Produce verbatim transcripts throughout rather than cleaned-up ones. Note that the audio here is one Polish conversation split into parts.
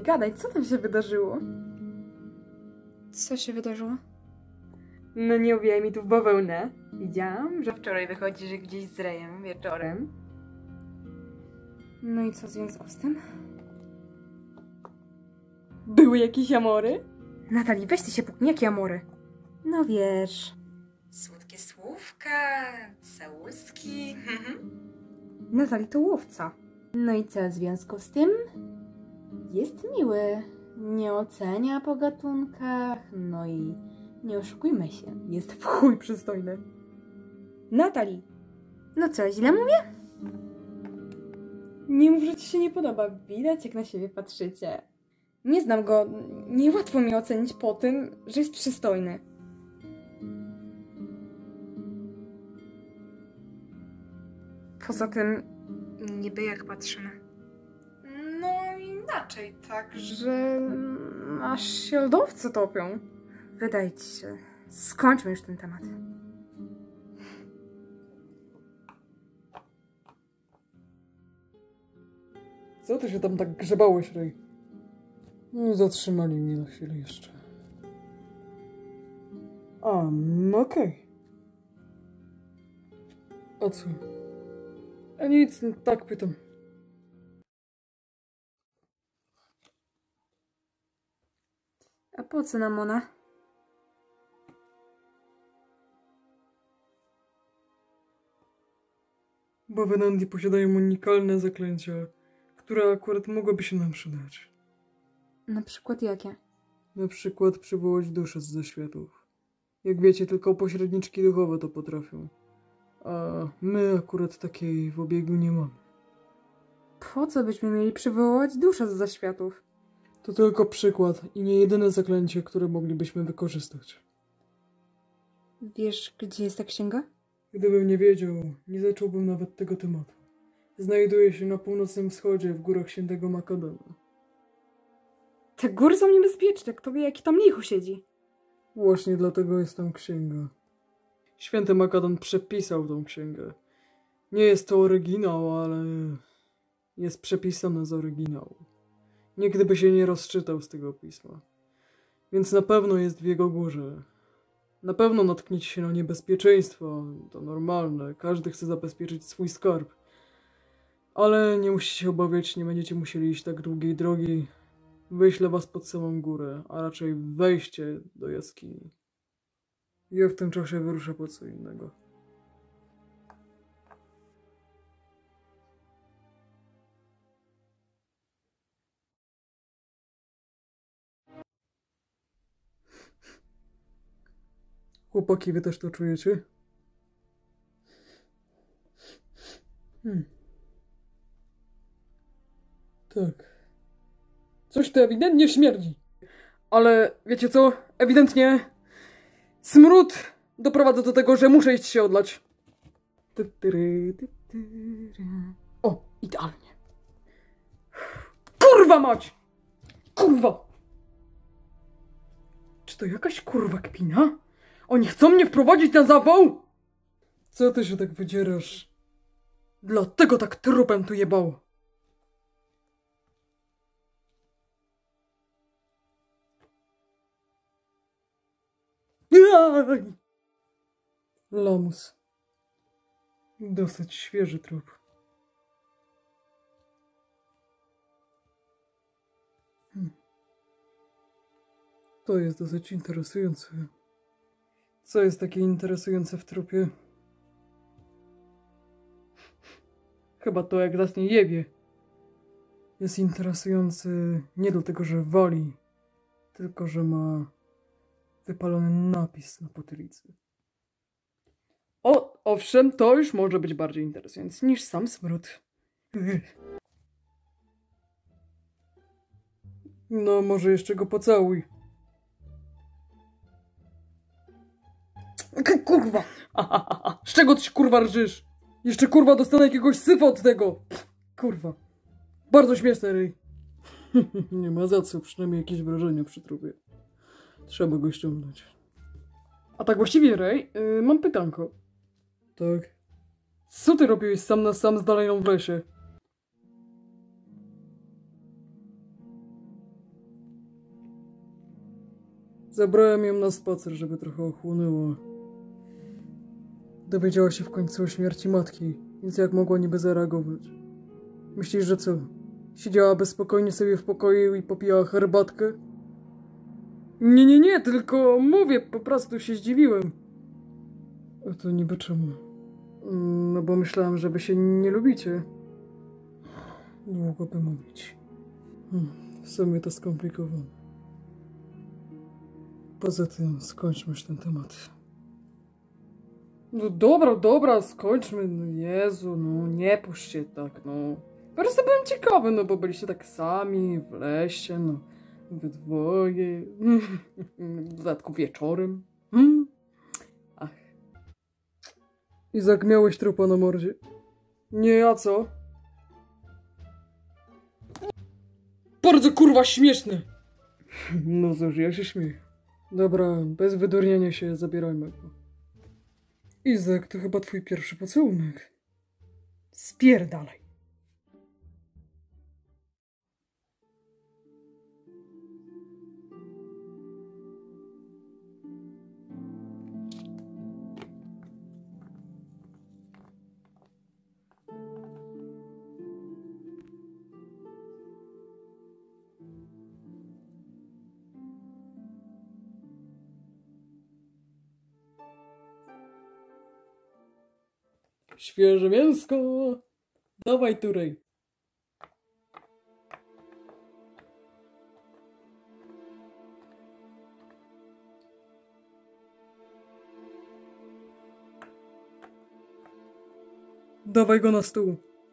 gadaj, co tam się wydarzyło? Co się wydarzyło? No nie uwijaj mi tu w bawełnę. Widziałam, że wczoraj wychodzisz gdzieś z Rejem wieczorem. No i co w związku z tym? Były jakieś amory? Natalii, weź ty się puknij, jakie amory? No wiesz. Słodkie słówka, całuski. Natalii to łowca. No i co w związku z tym? Jest miły. Nie ocenia po gatunkach. No i nie oszukujmy się. Jest w chuj przystojny. Natalii! No co, źle mówię? Nie mów, że ci się nie podoba. Widać, jak na siebie patrzycie. Nie znam go. Niełatwo mi ocenić po tym, że jest przystojny. Poza tym, niby jak patrzymy. No inaczej, tak, że aż się lodowce topią. Wydaje ci się. Skończmy już ten temat. Co ty się tam tak grzebałeś, Rej? No, zatrzymali mnie na chwilę jeszcze. A, no okej. A co? A nic, no, tak pytam. A po co nam ona? Bo Venandi posiadają unikalne zaklęcia, które akurat mogłyby się nam przydać. Na przykład jakie? Na przykład przywołać duszę z zaświatów. Jak wiecie, tylko pośredniczki duchowe to potrafią. A my akurat takiej w obiegu nie mamy. Po co byśmy mieli przywołać duszę z zaświatów? To tylko przykład i nie jedyne zaklęcie, które moglibyśmy wykorzystać. Wiesz, gdzie jest ta księga? Gdybym nie wiedział, nie zacząłbym nawet tego tematu. Znajduje się na północnym wschodzie, w górach Świętego Makadana. Te góry są niebezpieczne. Kto wie, jaki tam licho siedzi? Właśnie dlatego jest tam księga. Święty Makadan przepisał tą księgę. Nie jest to oryginał, ale jest przepisane z oryginału. Nigdy by się nie rozczytał z tego pisma. Więc na pewno jest w jego górze. Na pewno natkniecie się na niebezpieczeństwo. To normalne. Każdy chce zabezpieczyć swój skarb. Ale nie musicie się obawiać, nie będziecie musieli iść tak długiej drogi. Wyślę was pod samą górę, a raczej wejście do jaskini. Ja w tym czasie wyruszę po co innego. Chłopaki, wy też to czujecie? Hmm. Tak. Coś to ewidentnie śmierdzi. Ale wiecie co? Ewidentnie smród doprowadza do tego, że muszę iść się odlać. O, idealnie. Kurwa mać! Kurwa! Czy to jakaś kurwa kpina? Oni chcą mnie wprowadzić na zawał? Co ty się tak wydzierasz? Dlatego tak trupem tu jebało. Aj! Lamus. Dosyć świeży trup. Hmm. To jest dosyć interesujące. Co jest takie interesujące w trupie? Chyba to, jak nas nie jebie. Jest interesujący nie dlatego, że wali, tylko że ma wypalony napis na potylicy. O, owszem, to już może być bardziej interesujące niż sam smród. No, może jeszcze go pocałuj. Kurwa! Z czego ty się kurwa rżysz? Jeszcze kurwa dostanę jakiegoś syfa od tego! Kurwa. Bardzo śmieszne, Rej. Nie ma za co, przynajmniej jakieś wrażenia przy trupie. Trzeba go ściągnąć. A tak właściwie, Rej, yy, mam pytanko. Tak? Co ty robiłeś sam na sam z Daleją w lesie? Zabrałem ją na spacer, żeby trochę ochłonęła. Dowiedziała się w końcu o śmierci matki, więc jak mogła niby zareagować? Myślisz, że co? Siedziałaby spokojnie sobie w pokoju i popijała herbatkę? Nie, nie, nie, tylko mówię, po prostu się zdziwiłem. A to niby czemu? No bo myślałem, że wy się nie lubicie. Długo by mówić. Hmm, w sumie to skomplikowane. Poza tym skończmy już ten temat. No dobra, dobra, skończmy. No Jezu, no nie puść się tak, no. Po prostu byłem ciekawy, no bo byliście tak sami w lesie, no. We dwoje. W dodatku wieczorem. Hmm? Ach. Izak, miałeś trupa na mordzie? Nie, a co? Bardzo kurwa śmieszne! No cóż, ja się śmieję. Dobra, bez wydurniania się, zabierajmy go. Izak, to chyba twój pierwszy pocałunek. Spierdalaj. Świeże mięsko! Dawaj, Turej! Dawaj go na stół.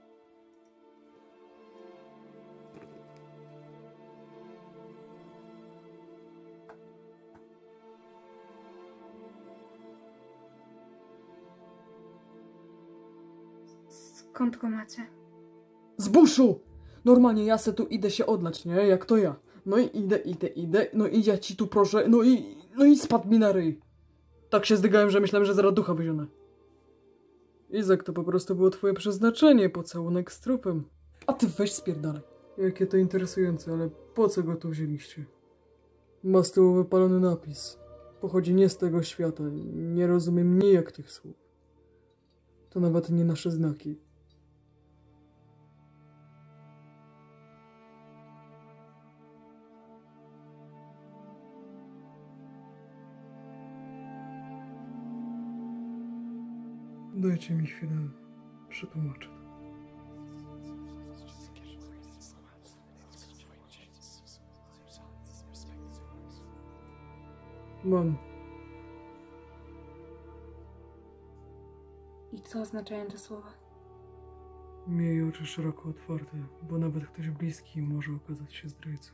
Skąd go macie? Z buszu! Normalnie ja se tu idę się odlać, nie? Jak to ja. No i idę, idę, idę. No i ja ci tu proszę. No i... No i spadł mi na ryj. Tak się zdygałem, że myślałem, że zaraz ducha wyzionę. Izak, to po prostu było twoje przeznaczenie. Pocałunek z trupem. A ty weź spierdalaj. Jakie to interesujące, ale po co go tu wzięliście? Ma z tyłu wypalony napis. Pochodzi nie z tego świata. Nie rozumiem nijak tych słów. To nawet nie nasze znaki. Dajcie mi chwilę, przetłumaczę. Mam. I co oznaczają te słowa? Miej oczy szeroko otwarte, bo nawet ktoś bliski może okazać się zdrajcą.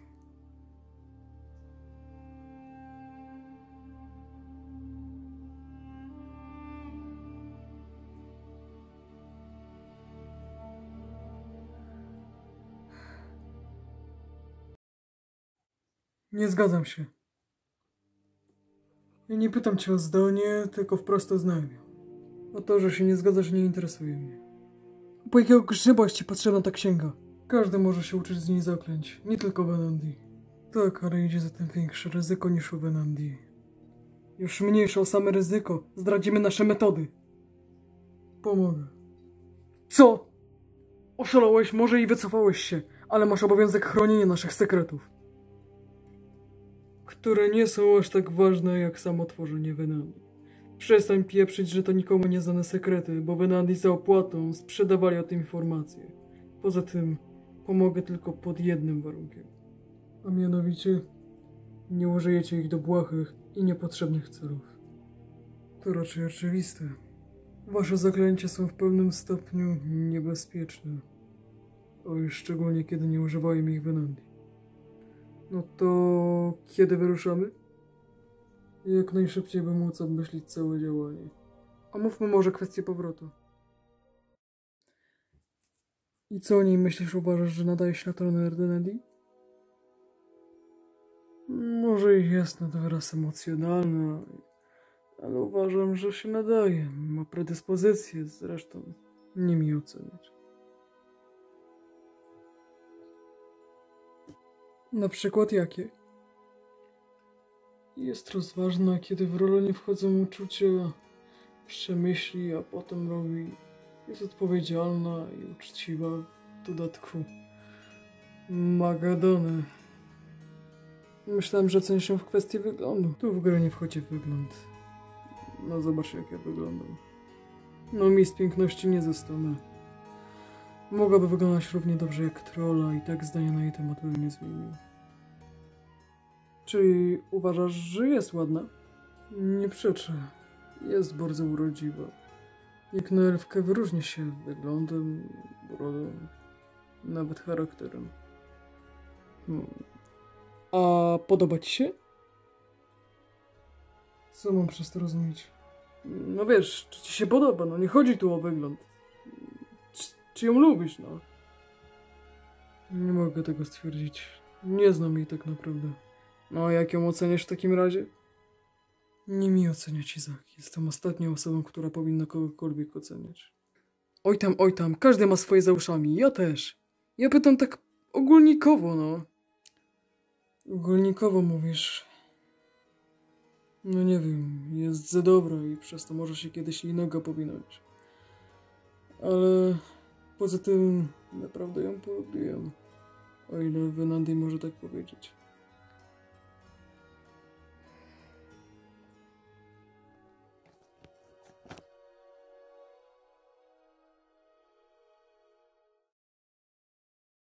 Nie zgadzam się. Ja nie pytam cię o zdanie, tylko wprost o znajomie. O to, że się nie zgadzasz, nie interesuje mnie. Po jakiego grzyba jest ci potrzebna ta księga? Każdy może się uczyć z niej zaklęć, nie tylko Venandi. Tak, ale idzie za tym większe ryzyko niż u Venandi. Już mniejsze o same ryzyko, zdradzimy nasze metody. Pomogę. Co? Oszalałeś, może i wycofałeś się, ale masz obowiązek chronienia naszych sekretów. Które nie są aż tak ważne jak samo tworzenie Venandi. Przestań pieprzyć, że to nikomu nieznane sekrety, bo Venandi za opłatą sprzedawali o tym informacje. Poza tym pomogę tylko pod jednym warunkiem. A mianowicie nie użyjecie ich do błahych i niepotrzebnych celów. To raczej oczywiste. Wasze zaklęcia są w pewnym stopniu niebezpieczne. O już szczególnie kiedy nie używają ich Venandi. No to kiedy wyruszamy? Jak najszybciej, by móc obmyślić całe działanie. Omówmy może kwestię powrotu. I co o niej myślisz? Uważasz, że nadaje się na tron Erdenedi? Może i jest na to wyraz emocjonalny, ale uważam, że się nadaje. Ma predyspozycje, zresztą nie mi oceniać. Na przykład jakie? Jest rozważna, kiedy w rolę nie wchodzą uczucia. Przemyśli, a potem robi. Jest odpowiedzialna i uczciwa. W dodatku Magadony. Myślałem, że cenię się w kwestii wyglądu. Tu w grę nie wchodzi wygląd. No zobacz, jak ja wyglądam. No mistrz piękności nie zostanę. Mogłaby wyglądać równie dobrze jak trolla i tak zdania na jej temat by nie zmienił. Czyli uważasz, że jest ładna? Nie przeczę. Jest bardzo urodziwa. Jak na elfkę wyróżnia się wyglądem, urodą, nawet charakterem. Hmm. A podoba ci się? Co mam przez to rozumieć? No wiesz, czy ci się podoba? No nie chodzi tu o wygląd. Czy, czy ją lubisz, no? Nie mogę tego stwierdzić. Nie znam jej tak naprawdę. No a jak ją oceniasz w takim razie? Nie mi oceniać, Izak. Jestem ostatnią osobą, która powinna kogokolwiek oceniać. Oj tam, oj tam, każdy ma swoje za uszami. Ja też. Ja pytam tak ogólnikowo, no. Ogólnikowo mówisz. No nie wiem, jest za dobra i przez to może się kiedyś jej noga powinąć. Ale poza tym naprawdę ją polubiłem. O ile Venandy może tak powiedzieć.